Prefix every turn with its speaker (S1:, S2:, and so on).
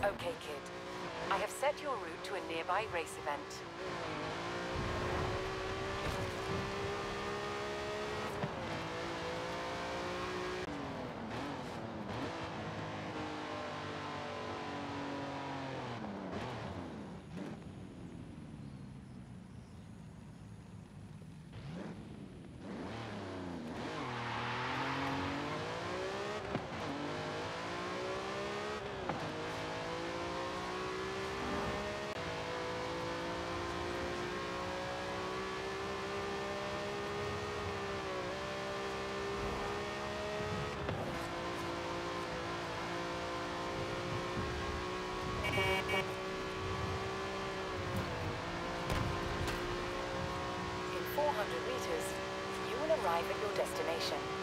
S1: Okay, kid. I have set your route to a nearby race event. In 400 meters, you will arrive at your destination.